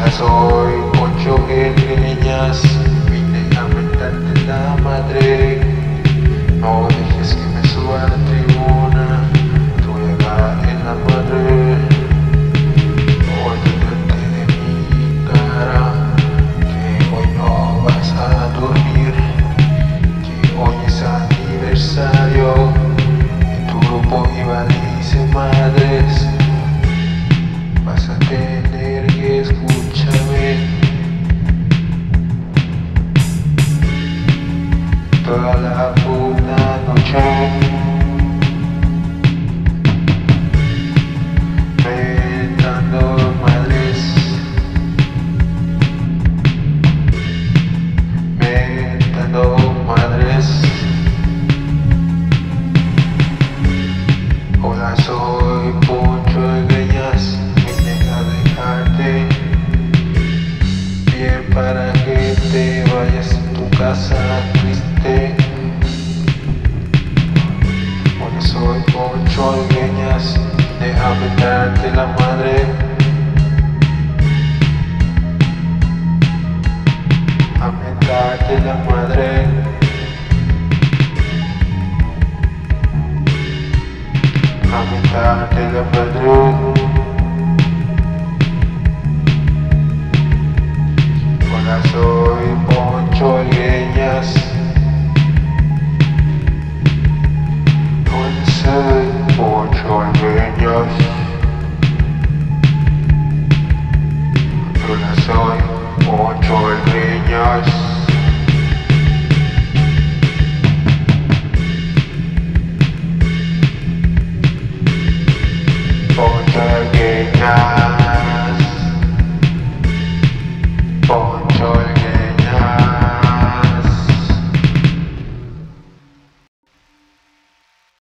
Soy Poncho Greñas, vine a mentarte la madre. No dejes que me suba a la tribuna, te voy a dar en la madre. Olvídate de mi cara, que hoy no vas a dormir, que hoy es aniversario y tu grupo iba dice madres. Vas a tener que escúchame toda la puta noche, mentando madres, mentando madres. Hola, soy Poncho Greñas, bien para que te vayas a tu casa triste. Porque soy Poncho Greñas, déjame darte la madre. Déjame darte la madre. Déjame darte la madre. Hola, soy Poncho Greñas. Hola, soy Poncho Greñas. Hola, soy Poncho Greñas. Poncho Greñas.